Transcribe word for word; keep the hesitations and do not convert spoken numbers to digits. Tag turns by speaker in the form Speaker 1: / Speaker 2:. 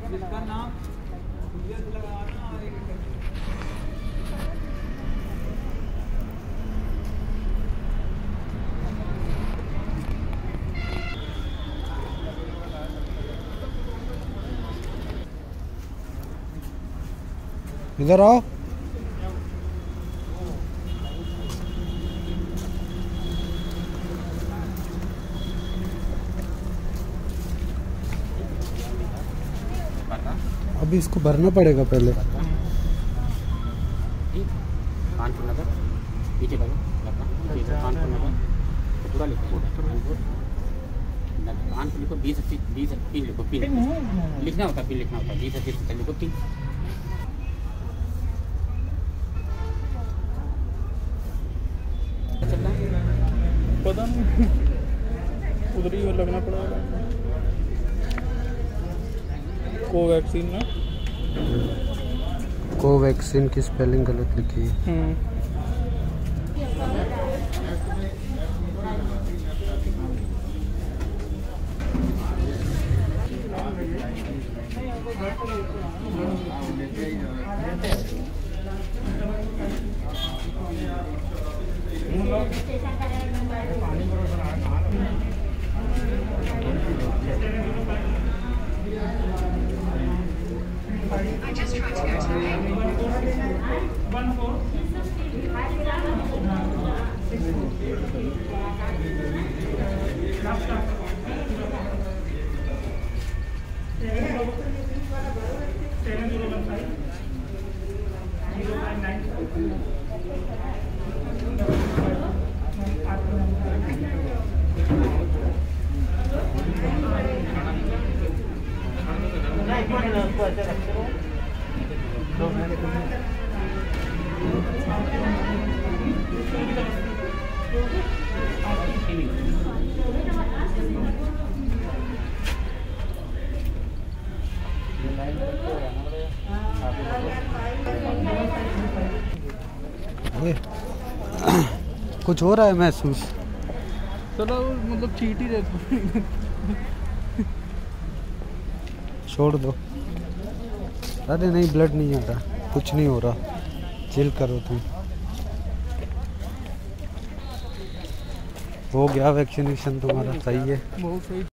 Speaker 1: इधर आओ। अभी इसको भरना पड़ेगा पहले।
Speaker 2: कानपुर नगर पीछे करो कानपुर नगर पूरा लिखो कानपुर लिखो बीस अस्सी बीस पिन लिखो पिन लिखना होता पिन लिखना होता बीस अस्सी लिखो पिन।
Speaker 3: पता नहीं उधर ही लगना पड़ेगा। कोवैक्सीन ना
Speaker 1: कोवैक्सीन की स्पेलिंग गलत लिखी है।
Speaker 4: I just tried to go to the payment. One four. Seven zero one five. Zero five nine.
Speaker 1: कुछ हो रहा है महसूस?
Speaker 3: चलो मतलब ठीक ही रहता।
Speaker 1: छोड़ दो। अरे नहीं ब्लड नहीं आ रहा, कुछ नहीं हो रहा, चिल करो तुम। हो गया वैक्सीनेशन तुम्हारा, सही है।
Speaker 3: बहुत सही।